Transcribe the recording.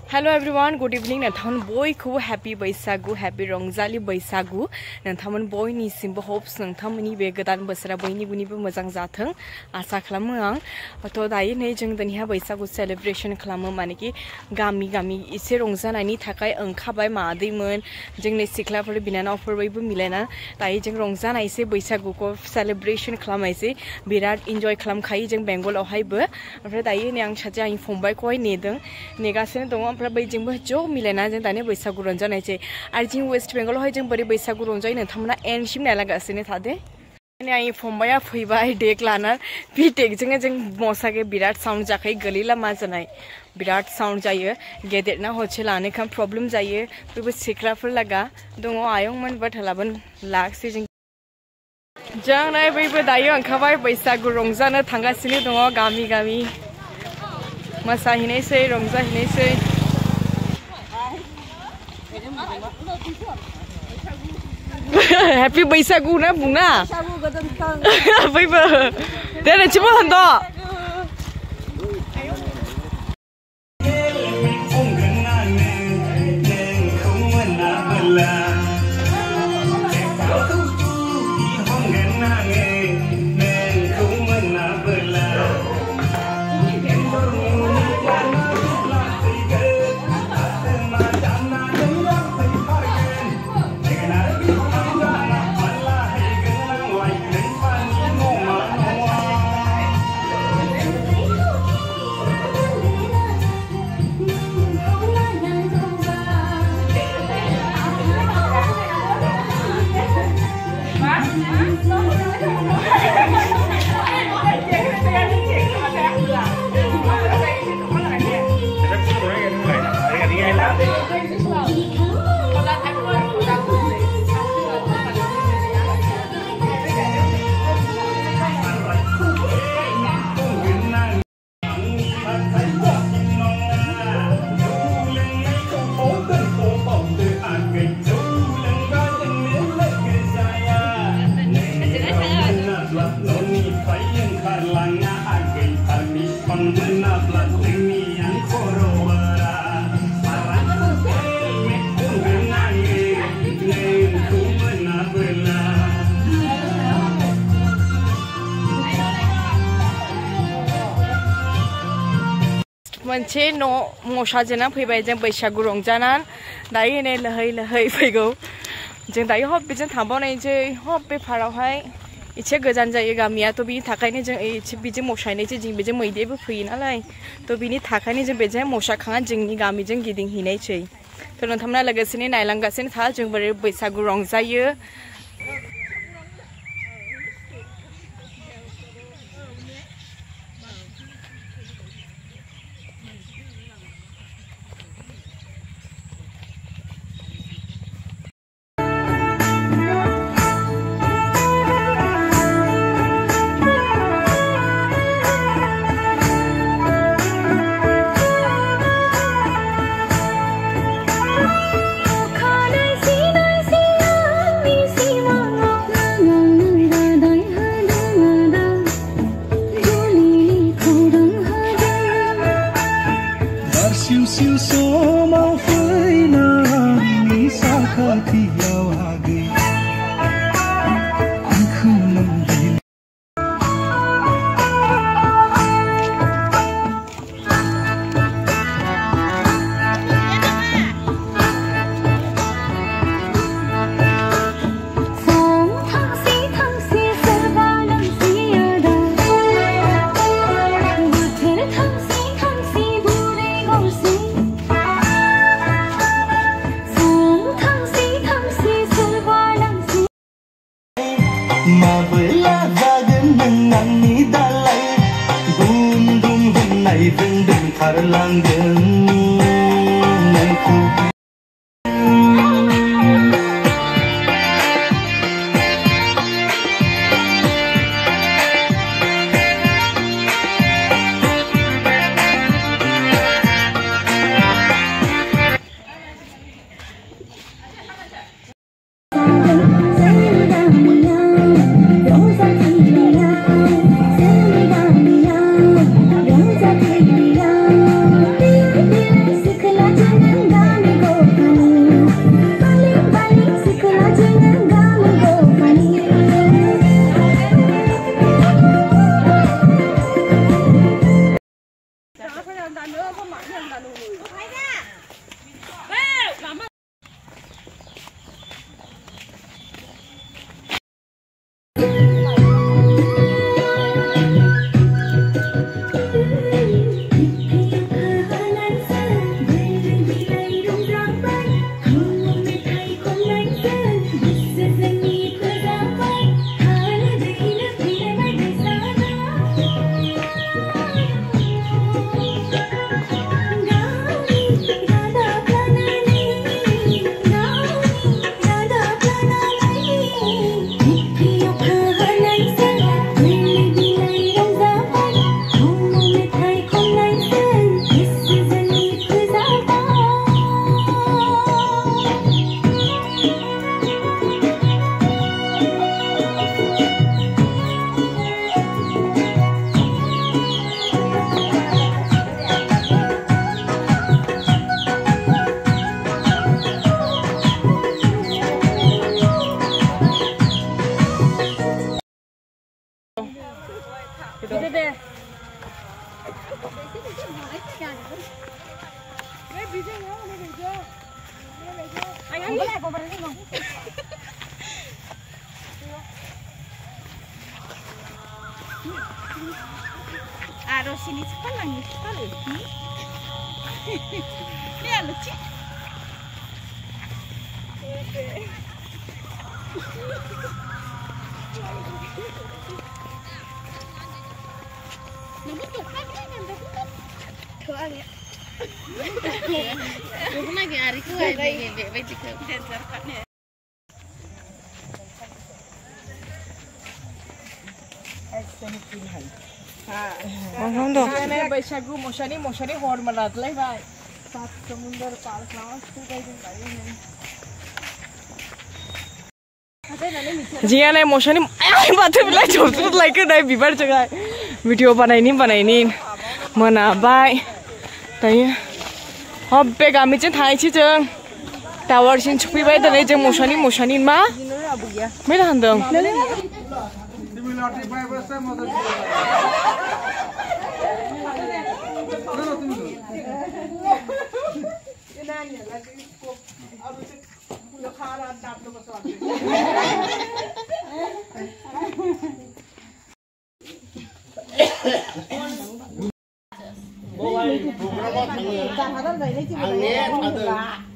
Hello everyone, good evening. Nanthaman boy ko happy Bwisagu, happy Rongjali Bwisagu. Nanthaman boy ni simbo hopes nanthamani be godan बोसोरा बयनिबो मोजां जाथों आसा खालामो आं थ' दायो नै जों दिनैहा बैसागु सेलिब्रेशन खालामो मानेकि गामि गामि एसे रंजानायनि थाखाय ओंखारबाय मादैमोन जोंनि सिख्लाफोर बिनानावफोर बयबो मिलायना दायो जों रंजानायसै बैसागुखौ सेलिब्रेशन खालामनायसै बिराद इन्जय खालामखायो जों बेंगलावहायबो ओमफ्राय दायो नै आं सासे आंनि फंबायखौहाय नेगासिनो दङ ओमफ्राय बैजोंबो ज' मिलायना जों दानि बैसागु रंजानायसै आरो जों वेस्ट बेंगलावहाय जों बोरै बैसागु रंजायो नोंथांमोना एन्डसिम नायलांगासिनो थादो आंनि फंबाया फैबाय देक लाना बे देकजोंनो जों मोसागे बिराद साउन्ड जाखायो गोलैला मा जानाय बिराद साउन्ड जायो गेदेरना हचे लानो खाम प्रब्लेम जायो बयबो सिख्लाफोर लागा दङ आयंमोन बाट लाबोन लाखसै जों नै बयबो दायो ओंखारबाय बैसागु रंजानो थांगासिनो दङ गामि गामि मोसाहैनायसै रंजाहैनायसै Happy Bwisagu na bunga. Bwisagu Dere chibo hando. मोनसे न' मसाजोना फैबाय जों बैसागु रंजानान दायो नै लहै लहै फैगौ जों दायो हब बेजों थांबावनायसै हब बे पारावहाय एसे गोजान जायो गामिया थ' बिनि थाखायनो जों एसे बेजों मोसाहैनायसै जों बेजों मैदेरबो फैयो नालाय थ' बिनि थाखायनो जों बेजों मोसाखांना जोंनि गामिजों गिदिंहैनायसै थ' नोंथांमोना लोगोसेनो नायलांगासिनो था जों बोरै बैसागु रंजायो Silver Aro sini cepat lagi cepat. Lihat lucu. Nombor tu kan ni kan tu. Tu lagi. Tu lagi hari tu baik juga. Sensor kan ni. Không được. Này Bwisagu moshani hor mà lật lấy vậy. Sat samundar par class tu đây cũng vậy này. Jiya này moshani ai mà thế lại chụp chút lại cái này bị bắt cho cái video बनाई नि mana bai tay hop be gami chen thai chi chang tower sin chupi bai da jeng moshani ma mấy thằng đường Bố ơi, bố nó có thằng